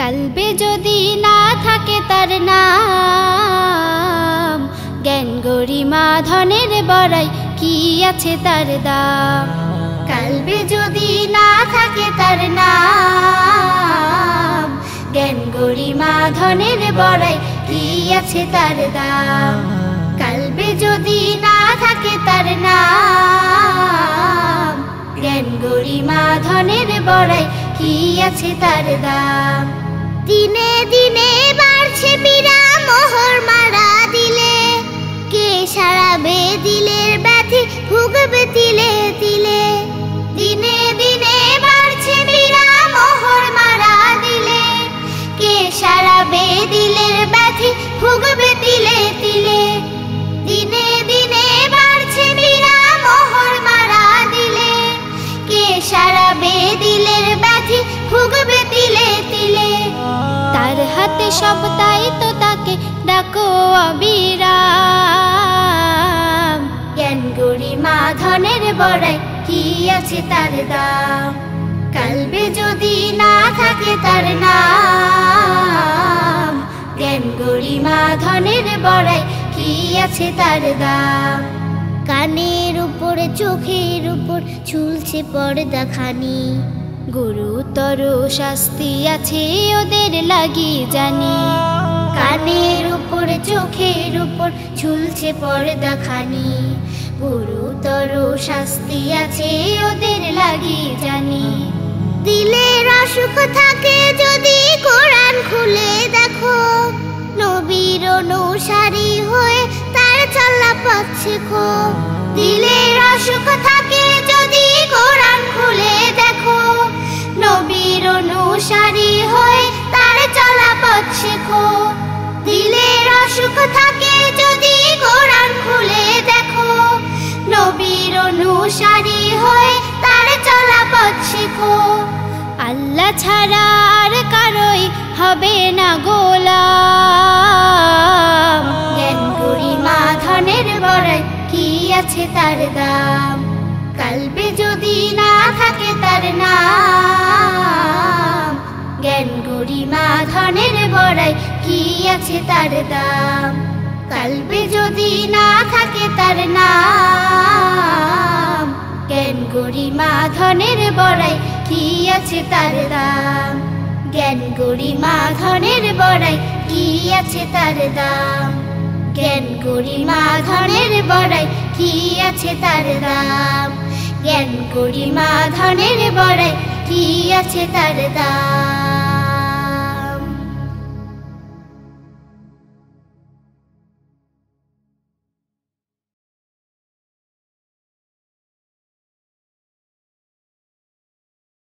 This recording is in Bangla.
কালবে যদি না থাকে তার নাম, জ্ঞান গরিমা ধনের বড়াই কি আছে তার দাম। কালবে যদি না থাকে তার নাম, জ্ঞান গরিমা ধনের বড়াই কি আছে তার দাম। কালবে যদি না থাকে তার নাম, জ্ঞান গরিমা ধনের বড়াই কি আছে তার দাম। দিনে দিনে বাড়ছে পীড়া মোহর মারা দিলে, কে সারাবে দিলের ব্যথি ভুগবে তিলে তিলে। দিনে দিনে বাড়ছে পীড়া মোহর মারা দিলে, কে সারাবে দিলের ব্যথি ভুগবে তিলে তিলে। দিনে দিনে বাড়ছে পীড়া মোহর মারা দিলে, কে সারাবে দিলের ব্যথি ভুগবে তিলে তিলে। তার হাতে সব দায়িত্ব, তাকে ডাকো অবিরাম। জ্ঞান গরিমা ধনের বড়াই কি আছে তার দাম। কালবে যদি না থাকে তার নাম, জ্ঞান গরিমা ধনের বড়াই কি আছে তার দাম। কানের উপর চোখের উপর ঝুলছে পর্দাখানি, গুরুতর শাস্তি আছে ওদের লাগি জানি। কানের উপর চোখের উপর ঝুলছে পর্দাখানি, গুরুতর শাস্তি আছে ওদের লাগি জানি। দিলের অসুখ থাকে যদি কোরআন খুলে দেখো, নবীর অনুসারী হয়ে তার চলা পথ শেখো। দিলের অসুখ থাকে যদি কোরআন খুলে দেখো, নবীর অনুসারী হয়ে তার চলা পথ শেখো। দিলের অসুখ থাকে যদি কোরআন খুলে দেখো, নবীর অনুসারী হয়ে তার চলা পথ শেখো। আল্লাহ ছাড়া আর কারোই হবে না গোলাম। জ্ঞান গরিমা ধনের বড়াই কি আছে তার দাম। কালবে যদি না থাকে তার নাম, জ্ঞান গরিমা ধনের বড়াই কি আছে তার দাম। কালবে যদি না থাকে তার নাম, জ্ঞান গরিমা ধনের বড়াই কি আছে তার দাম। জ্ঞান গরিমা ধনের বড়াই কি আছে তার দাম। জ্ঞান গরিমা ধনের বড়াই কি আছে তার দাম। জ্ঞান গরিমা ধনের বড়াই কি আছে তার দাম।